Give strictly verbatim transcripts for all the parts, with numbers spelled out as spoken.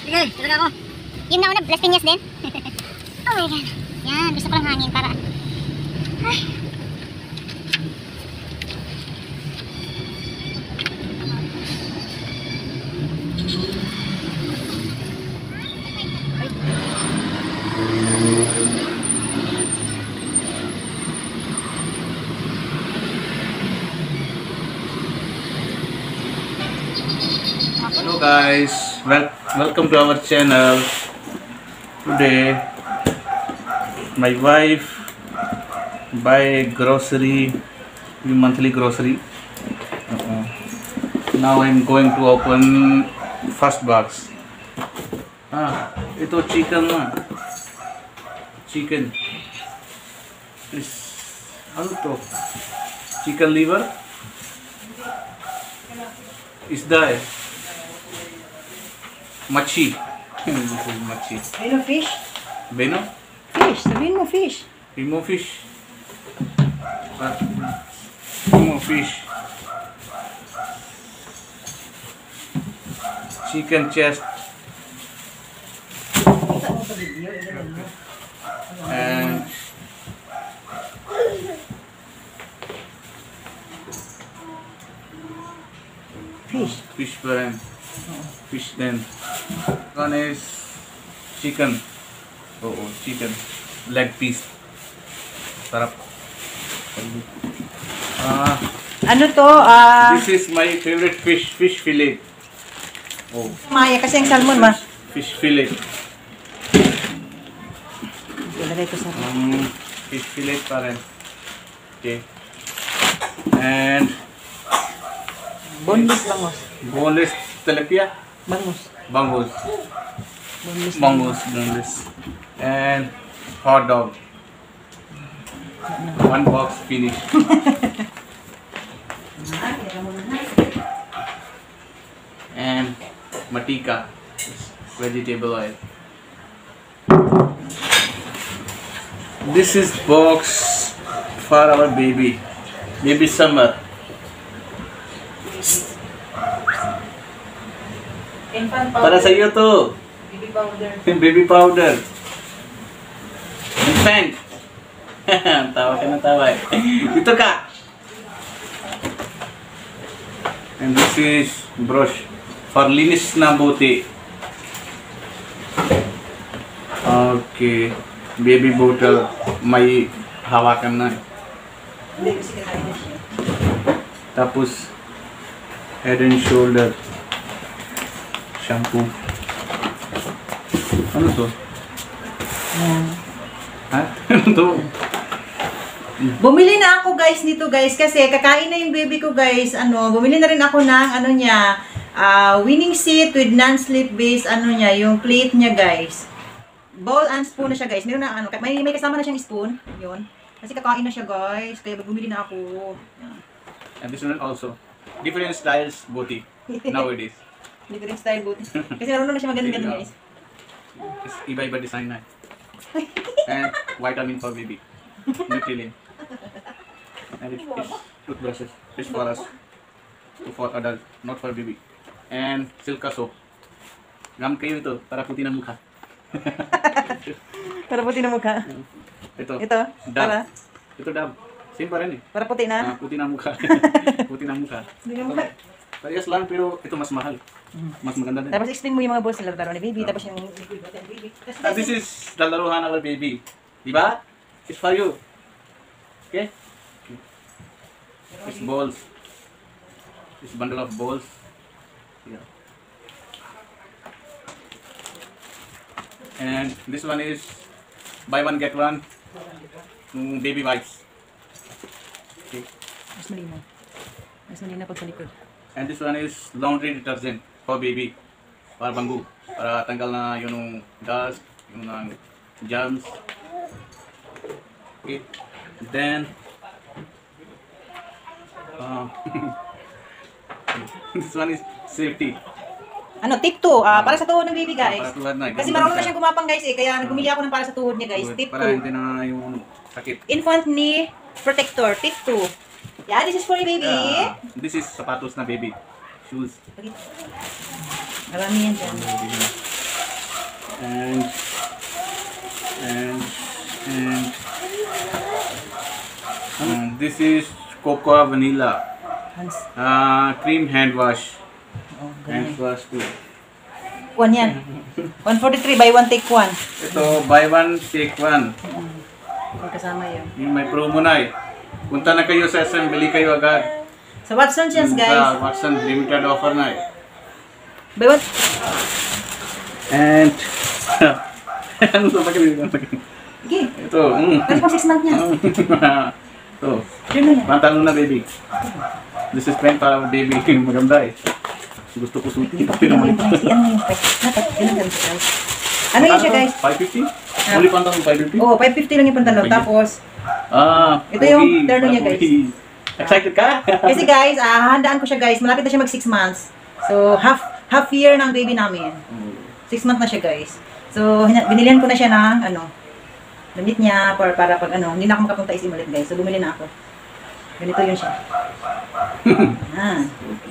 Sige, talaga ako. Yun na una, Las Piñas din. Oh my god. Yan, gusto ko lang hangin para... Ay. Hello guys, well, welcome to our channel. Today my wife buy grocery, monthly grocery. Uh-uh. Now I'm going to open first box. Ah, ito chicken na. Chicken. Is ano to? Chicken liver? Isda eh. Machi. Machi. Bino fish? Beno? Fish. Sabihin mo fish. Imo fish. Imo fish. Chicken chest. And Fish. fish brand. Fish then. One is chicken. Oh, oh, chicken. Leg piece. Sarap. Ah, Ano to? Ah, this is my favorite fish. Fish fillet. Oh, Maya kasi ang salmon ma. fish fillet. Ilagay ko sa... Um, fish fillet pa rin. Okay. And Boneless bangos. boneless tilapia. Bangus. Bangus. Boneless Bangus. Boneless. And hot dog. One box finish. And matika. Vegetable oil. This is box for our baby. Baby summer. Infant powder. Para sa iyo to. Baby powder. Baby powder. Infant. Tawa ka na tawa eh. Dito ka. And this is brush for linis na buti. Okay. Baby bottle. May hawakan na. Hindi kasi kinain na siya. Tapos head and shoulder. Shampoo. Ano to? Yan. Ha? Ano to? Bumili na ako guys nito guys kasi kakain na yung baby ko guys. Ano, bumili na rin ako ng ano niya, ah, winning seat with non-slip base ano niya, yung plate niya guys. Bowl and spoon na siya guys. Meron na ano, may may kasama na siyang spoon, 'yun. Kasi kakain na siya guys, kaya bumili na ako. Yan. And this one also. Different styles buti nowadays. Different style boot. Kasi marunong na siya maganda-ganda guys. It's iba-iba design na. And vitamin for baby. Nutrilin. And it is toothbrushes. It's for us. For adult, not for baby. And Silka soap. Gam kayo ito para puti ng mukha. Para puti na mukha. Ito. Ito, Dab. para Ito dab. Same pa rin eh. para puti Ah, na. puti ng mukha. Puti ng mukha. Hindi na mukha. Parehas lang pero ito mas mahal. Mas maganda din. Tapos explain mo yung mga balls na laro ni baby, tapos yung baby. Ah, this is lalaruhan our baby. Diba? It's for you. Okay? It's balls. This bundle of balls. Yeah. And this one is buy one get one mm, baby wipes. Okay. Mas malinaw. Mas malinaw pag sa likod. And this one is laundry detergent for baby. Para banggu. Para tanggal na yung dust, yung ng germs. Okay. Then uh, this one is safety. Ano, tip two, ah, para sa tuhod ng baby guys. Para tulad na. Kasi marunong na siyang gumapang guys eh, kaya bumili ako ng para sa tuhod niya guys. Tip Para two. hindi na yung sakit. Infant knee protector, tip two. Yeah, this is for your baby. Yeah. This is sapatos na baby. Shoes. Marami yan dyan. and and and and this is cocoa vanilla Hans. uh, cream hand wash. Oh, Hand ganun. wash too. One yan. one forty-three, buy one, take one. Ito, buy one, take one. May kasama yun. Yung may promo na eh. Punta na kayo sa S M, bili kayo agad. So, Watson's yes, Sa guys. Watson, limited offer na eh. Buy one. And, ano ito? Pagkali, pagkali. Okay. Ito, mm. Pwede pang six months niya. Ito, Yun na yan. pantalon na baby. This is pen para baby. Maganda eh. Gusto ko suti. Pero Ano mali. yung price? Ano yung price? Dapat, yun ang price. Ano yun siya, guys? five fifty? Only pantalon five fifty? Oh, five fifty lang yung pantalon. Okay. Tapos, Ah, Ito yung okay. terno niya, guys. Okay. Excited ka? kasi guys, ah, handaan ko siya guys. Malapit na siya mag six months. So, half half year ng baby namin. six months na siya guys. So, hina- binilihan ko na siya ng, ano, damit niya para, para pag ano, hindi na ako makapunta isim ulit guys. So, bumili na ako. Ganito yun siya. Ah.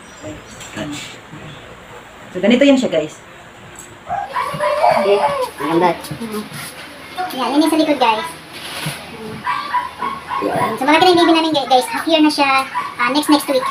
So, ganito yun siya guys. Okay. Maganda. Yan, yun yung sa likod, guys. Yun. So, malaki na yung baby namin, guys. Half year na siya. ah, next, next week.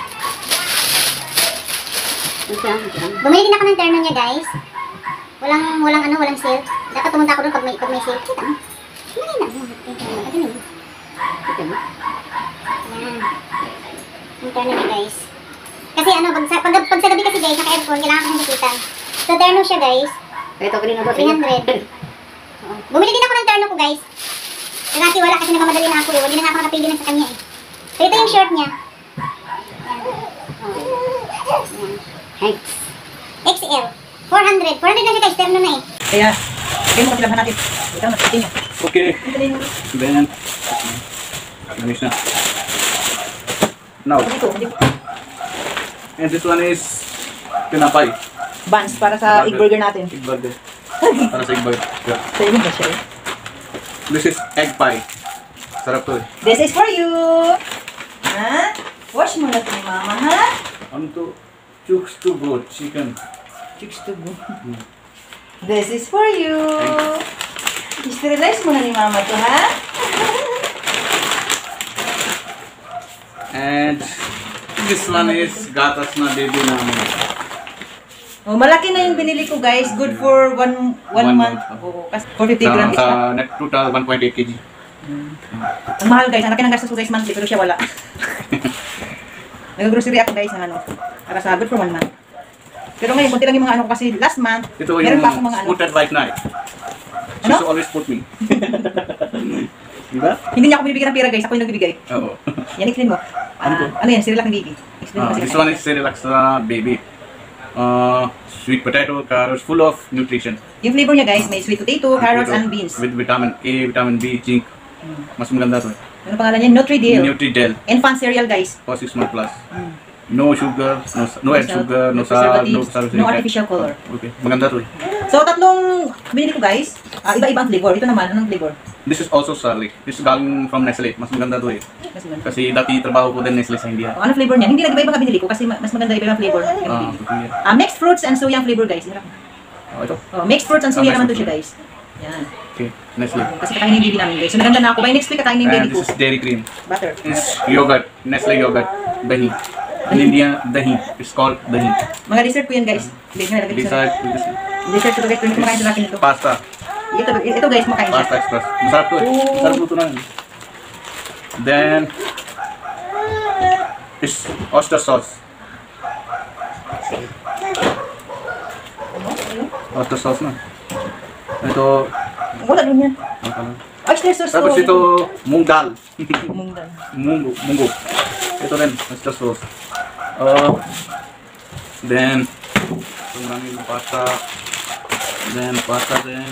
Bumili din ako ng terno niya, guys. Walang, walang ano, walang sale. Dapat pumunta ako doon pag may, pag may sale. Kita mo. Bumili na. Ito na. Ito mo. Yan. Yung terno niya, guys. Kasi ano, pag sa, pag, pag sa gabi kasi, guys, naka-aircon, kailangan ko siyang nakita. So, terno siya, guys. Ito ko rin ako. three hundred. Oo. Bumili din ako ng terno ko, guys. Kasi wala kasi nagmamadali na ako eh. Hindi na nga ako nakapili na sa kanya eh. So, ito yung shirt niya. Yan. Oh. Yan. Thanks. X L. four hundred. four hundred na siya, guys. Terno na eh. Kaya, kaya mo kasi natin. Ikaw na, tingin mo. Okay. Then, finish na. Now, Dito, dito. and this one is tinapay. Buns para sa egg burger natin. Egg burger. Para sa egg burger. Yeah. So, yun ba siya eh? This is egg pie. Sarap to eh. This is for you! Ha? Wash mo na ito ni mama, ha? Ano to? Chooks to go. Chicken. Chicks to go. This is for you! I-sterilize mo na ni mama to, ha? And this one is gatas na baby namin. Oh, malaki na yung binili ko, guys. Good for one one, One month. month. Oo, kasi four fifty Sa, grams. sa net total one point eight kilograms. Ang mahal, guys. Ang laki ng gastos ko, guys, monthly. Pero siya wala. Nag-grocery ako, guys, ng ano. Para sa good for one month. Pero ngayon, kunti lang yung mga ano ko kasi last month, Ito meron yung pa akong mga ano. spotted white knife. She Ano? should always put me. Diba? Hindi niya ako binibigyan ng pera, guys. Ako yung nagbibigay. Oo. Yan, explain mo. Ah, Ano to? ano yan? Sirilac ng baby. Explain mo Uh, kasi. this one is Cerelac uh, baby. Uh, sweet potato, carrots, full of nutrition. Yung flavor niya, guys, may sweet potato, carrots, and beans. With vitamin A, vitamin B, zinc. Mas maganda to. Ano pangalan niya? Nutri-Deal. Nutri-Del. Infant cereal, guys. For six months plus. No sugar, no, no add sugar, no salt, no preservatives, salt. no artificial color. Okay, maganda to. So, tatlong binili ko, guys. Ah, iba-ibang flavor. Ito naman, anong flavor? This is also Sarli. This is galing from Nestle. Mas maganda to eh. Mas maganda. Kasi dati trabaho ko din Nestle sa India. O, ano flavor niya? Hindi lang iba-ibang binili ko kasi ma- mas maganda iba-ibang flavor. Ah, okay. Ah, mixed fruits and soya flavor, guys. Hirap. Oh, ito. Oh, mixed fruits and Ah, soya mixed naman to fruit. siya, guys. Yan. Okay, Nestle. Kasi kakainin yung baby namin, guys. So, naganda na ako. By next week, kakainin yung And baby this ko. is dairy cream. Butter. This is yogurt. Nestle yogurt. Dahi. In India, dahi. It's called dahi. Mga dessert ko yan, guys. Hindi ko nalagay These sa are this is dessert ko, guys. Pero hindi kumakain sa akin ito. pasta. Ito, ito guys, makain siya. Pasta express. Masarap to eh. Masarap luto na yun. Then, is oyster sauce. Oyster sauce na. Ito, Wala din yan. ano ka lang. Oyster sauce. Tapos to. ito, mungdal. Mungdal. Mungo, mungo. Ito rin, oyster sauce. Uh, then, ito maraming pasta. Then, pasta din.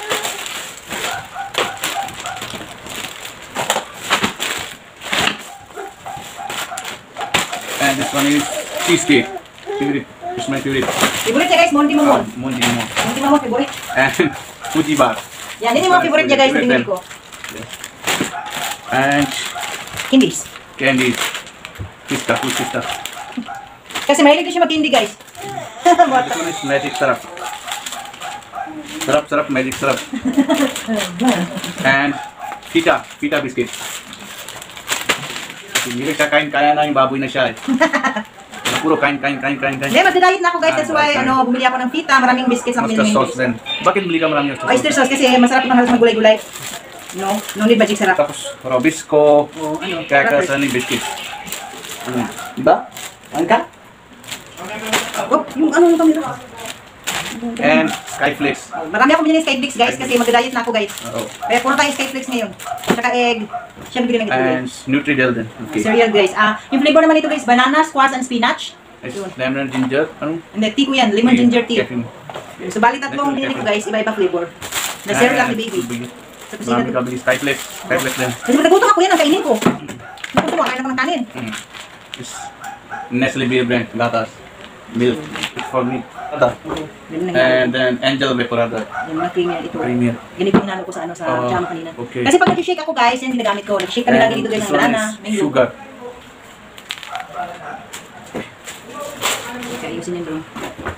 And this one is cheesecake. Favorite. It's my favorite. Favorite niya, guys. Monty Mamon. Uh, Monty Mo. Monty Mamon, favorite. And Fuji bar. Yan, yun yung mga favorite niya, guys, na binili ko. And Candies. candies. Pista, fruit pista. Kasi mahilig ko siya mag-candy, guys. This one is magic syrup. Syrup, syrup, magic syrup. And pita, pita biscuit. Hindi siya kain-kaya na yung baboy na siya eh. Puro kain, kain, kain, kain, kain. Hindi, magda-diet na ako guys. That's Ah, why, kain. ano, bumili ako ng pita. Maraming biscuits ang Oyster binili. sauce din. Bakit bili ka marami oyster sauce? Oyster sauce kasi masarap naman halos magulay-gulay. No? No need magic sarap. Tapos Robisco, Oh, ano? crackers, crackers. and biscuit. Ano? Diba? Ano ka? Oh, yung ano yung kamera. And Skyflakes. Marami akong binili Skyflakes guys kasi magda-diet na ako guys. Oo. Kaya puro tayo Skyflakes ngayon. Tsaka egg. Siya bibili ng ito And Nutri-Del din. Okay. cereal guys. Ah, yung flavor naman ito guys, banana, squash, and spinach. It's lemon and ginger. Ano? And the tea ko yan, lemon ginger tea. Caffeine. So bali tatlong binili ko guys, iba-iba flavor. Na cereal lang ni baby. Sa kusina Marami to. ka bili Skyflakes. Skyflakes din. Kasi pag ako yan, ang kainin ko. Nagutom ako, kain ako ng kanin. Mm. It's Nestle Beer Brand. Gatas. Milk. It's for me. Ata. Yan na And then Angel Vaporada. yung mga cream yan ito. Premier. Ganito yung nalo ko sa ano sa Oh, jam kanina. okay. Kasi pag nag-shake ako guys, yan ginagamit ko. Nag-shake kami lagi And dito guys this ng one banana, is mango. sugar. Kaya ayusin yan doon.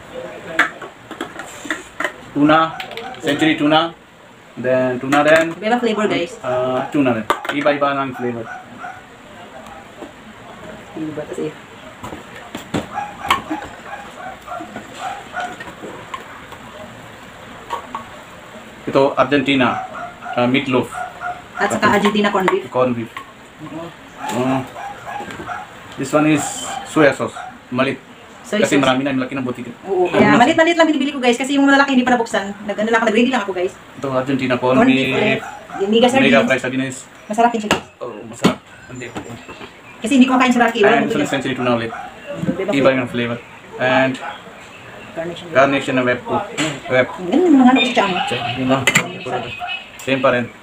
Tuna. Century tuna. Then tuna din. Iba-iba flavor guys. Uh, tuna din. Iba-iba ng flavor. Iba kasi. Ito Argentina. Uh, meatloaf. At saka Argentina corned beef. Corn beef. Uh, this one is soya sauce. Malit. Soy Kasi sauce. marami na, malaki ng butik. Oo. Kaya malit-malit lang binibili ko guys kasi yung malalaki hindi pa nabuksan. Nag-ano lang ako, nag-ready lang ako guys. Ito Argentina corn Corned beef ulit. beef. Yung mega Mega sardines. fried sardines. Masarap din siya guys. Oh, masarap. Hindi. Kasi hindi ko makain sa raki. Wala And mo this one is yan. century tuna ulit. Iba-iba Iba flavor. yung flavor. And Carnation. garnish na web po. Web. Ganun yung mga ano ko sa tiyan mo. Yun lang. Same pa rin.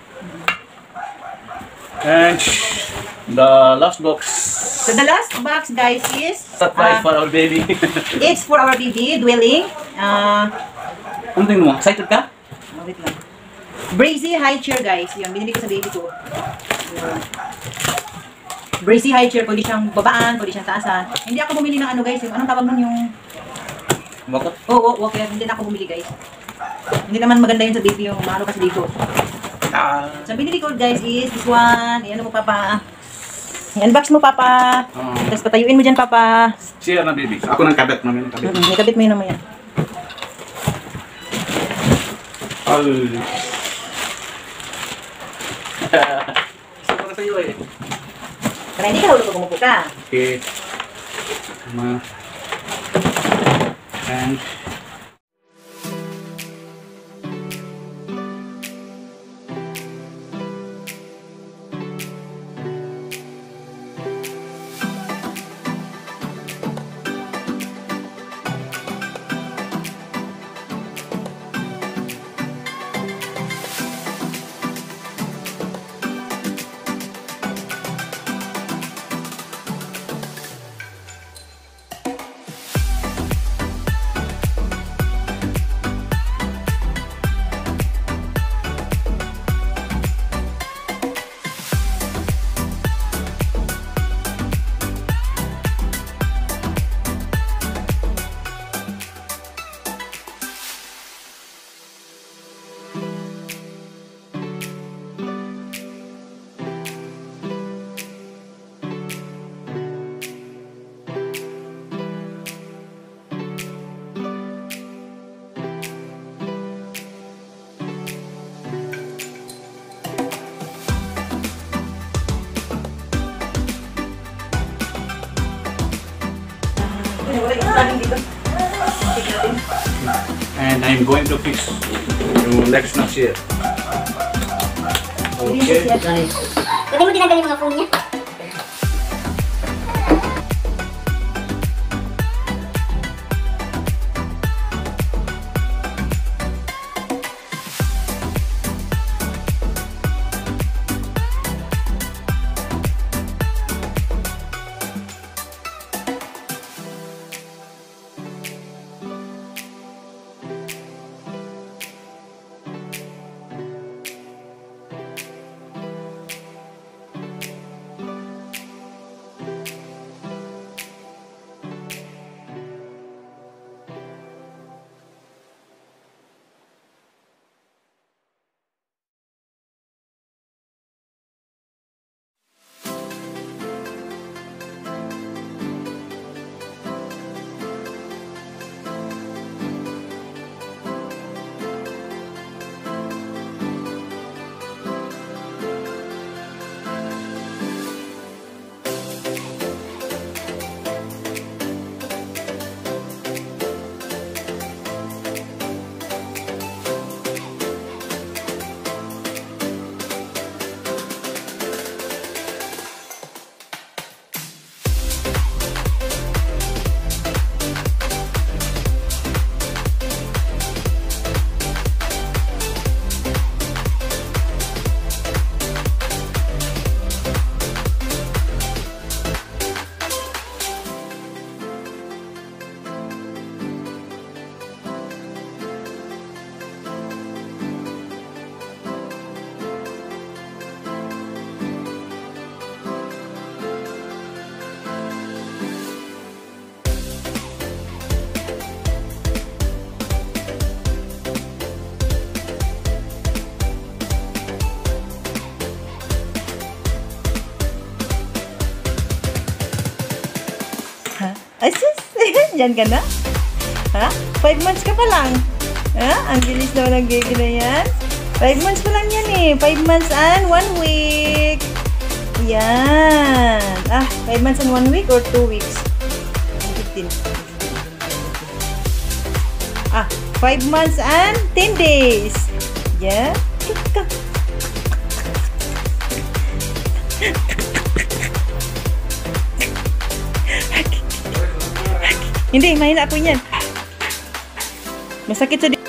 And the last box. So the last box guys is Surprise ah, for our baby. it's for our baby dwelling. Uh, Ano tingin mo? Excited ka? oh, wait lang. Brazy high chair guys. Yun, binili ko sa baby ko. Yun. Brazy high chair. Pwede siyang babaan, pwede siyang taasan. Hindi ako bumili ng ano guys. Yung, anong tawag nun yung... Bakit? Oo, oh, oh, walker. Hindi na ako bumili guys. Hindi naman maganda yun sa baby yung ano kasi dito. Ah. So binili ko guys is this one. Ayan mo papa. I-unbox mo papa. Ah. Tapos patayuin mo dyan papa. Cheer na baby. Ako nang kabit namin. Kabit. Mm-mm, may kabit mo yun naman yan. Ay. Siguro sa'yo eh. Kaya hindi ka hulog pag umupo ka. Okay. Ma. And and I'm going to fix yung legs na chair. Okay. Pwede mo tinagal yung mga phone niya. nandyan ka na? Ha? Five months ka pa lang. Ha? Ang bilis naman ng baby na yan. Five months pa lang yan eh. Five months and one week. Yan. Ah, five months and one week or two weeks? fifteen. Ah, five months and ten days. Yeah. Hindi, mahina po yan. Masakit sa di-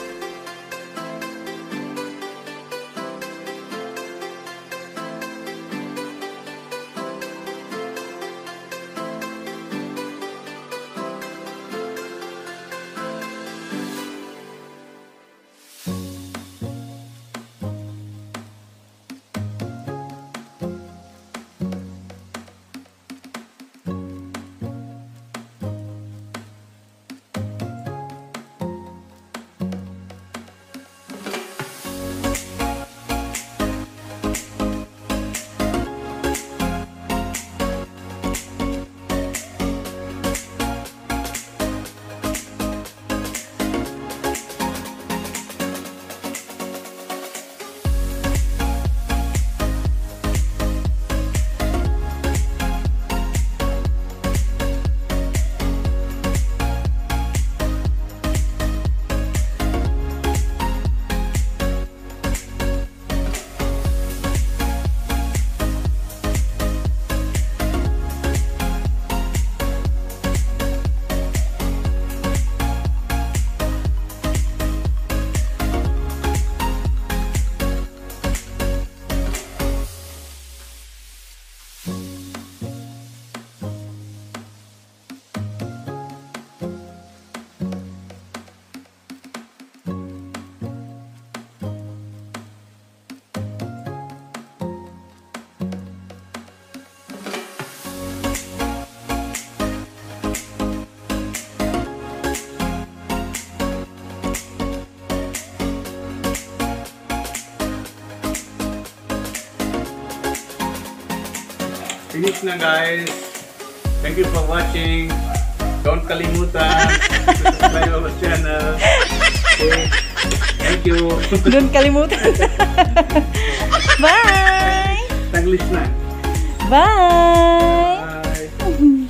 Finish na guys. Thank you for watching. Don't kalimutan to subscribe our channel. Okay. Thank you. Don't kalimutan. Bye! Taglish na. Bye! Bye.